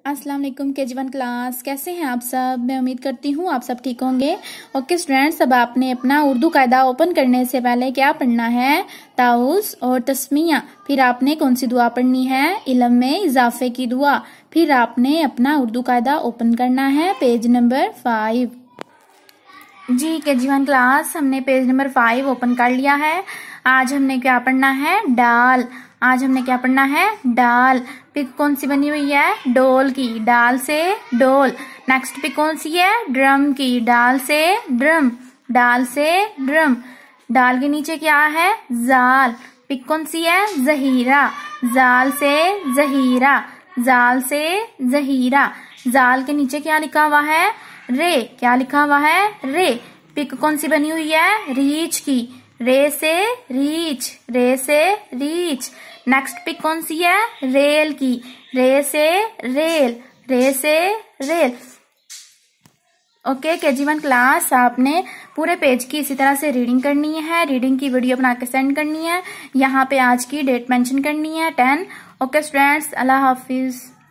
अस्सलाम वालेकुम KG1 class. कैसे हैं आप सब? मैं उम्मीद करती हूँ आप सब ठीक होंगे। ओके स्टूडेंट्स, अब आपने अपना उर्दू कायदा ओपन करने से पहले क्या पढ़ना है? ताउस और तस्मिया। फिर आपने कौन सी दुआ पढ़नी है? इल्म में इजाफे की दुआ। फिर आपने अपना उर्दू कायदा ओपन करना है पेज नंबर 5। जी KG1 क्लास, हमने पेज नंबर 5 ओपन कर लिया है। आज हमने क्या पढ़ना है? डाल। आज हमने क्या पढ़ना है? डाल। पिक कौन सी बनी हुई है? डोल की। डाल से डोल। नेक्स्ट पिक कौन सी है? ड्रम की। डाल से ड्रम। डाल से ड्रम। डाल के नीचे क्या है? जाल। पिक कौन सी है? जहीरा। जाल से जहीरा। जाल से जहीरा। जाल के नीचे क्या लिखा हुआ है? रे। क्या लिखा हुआ है? रे। पिक कौन सी बनी हुई है? रीच की। रे से रीच। रे से रीच। नेक्स्ट पिक कौन सी है? रेल की। रे से रेल। रे से रेल। ओके KG1 क्लास, आपने पूरे पेज की इसी तरह से रीडिंग करनी है। रीडिंग की वीडियो बना के सेंड करनी है। यहाँ पे आज की डेट मेंशन करनी है 10। ओके स्टूडेंट्स, अल्लाह हाफिज।